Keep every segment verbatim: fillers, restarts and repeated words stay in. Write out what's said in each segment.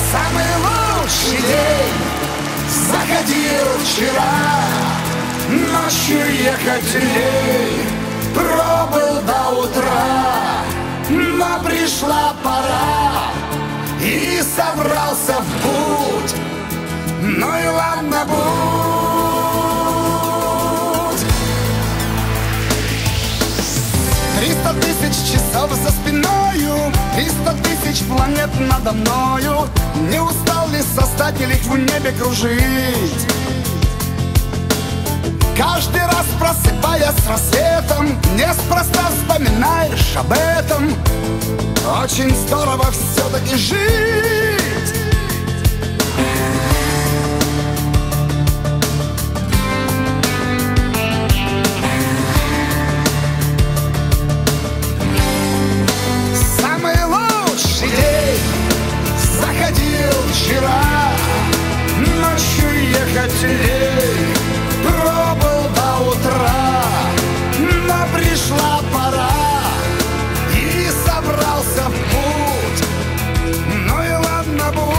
Самый лучший день заходил вчера. Ночью ехать лень, пробыл до утра. Но пришла пора, и собрался в путь. Ну и ладно, будь. Триста тысяч часов за спиною, триста тысяч планет надо мною. Не устал ли создатель их в небе кружить? Каждый раз просыпаясь с рассветом, неспроста вспоминаешь об этом. Очень здорово все-таки жить. Самый лучший день заходил вчера. Ночью ехать лень, пробыл до утра. Но пришла пора, и собрался в путь. Ну и ладно, будь.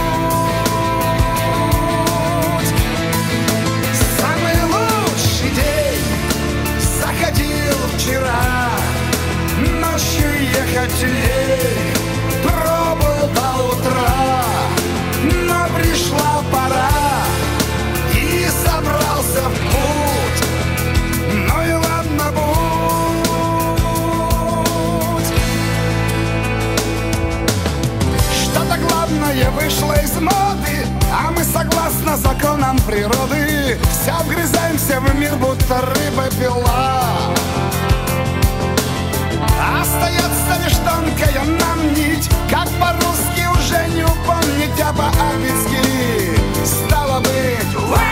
Самый лучший день заходил вчера. Ночью ехать лень, пробыл до утра. Но пришла пора, и собрался в путь. Ну и ладно, будь. Что-то главное вышло из моды, а мы согласно законам природы вся вгрызаемся в мир, будто рыба-пила. Остается лишь тонкая нам нить, как по-русски уже не упомнить, а по-английски стало быть вау!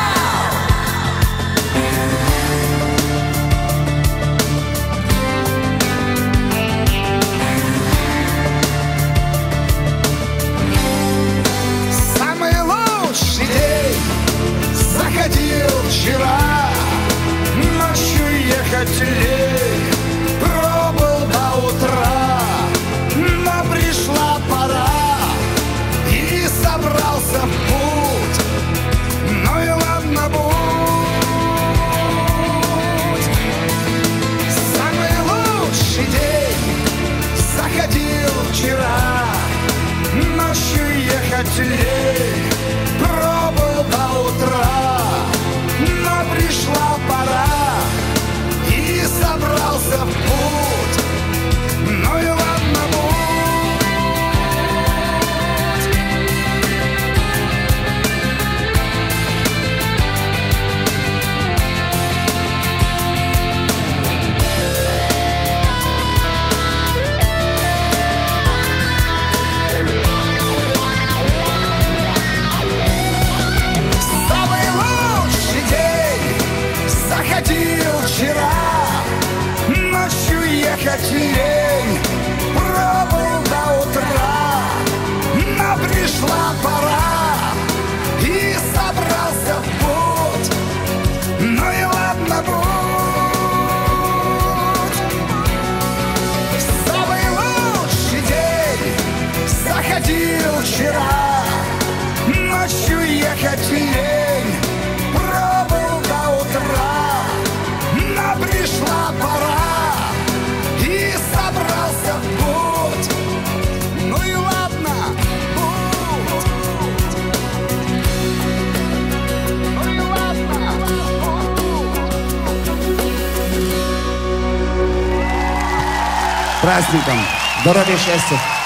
Самый лучший день заходил вчера. Ночью ехать лень, пробыл до утра. Но пришла пора, и собрался в путь. Ну и ладно, будь. Самый лучший день заходил вчера. Ночью ехать лень, пробыл до утра. Но пришла пора, и собрался в путь. Ну и ладно, будь. Самый лучший день заходил вчера. Ночью ехать лень, пробыл до утра. Но пришла пора, и собрался в путь. Ну и ладно, будь. Самый лучший день заходил вчера. Ночью ехать лень, пробыл до утра. Но пришла пора, и собрался в путь. Ну и ладно, будь. Ну и ладно, будь. Праздником! Здоровья, счастья!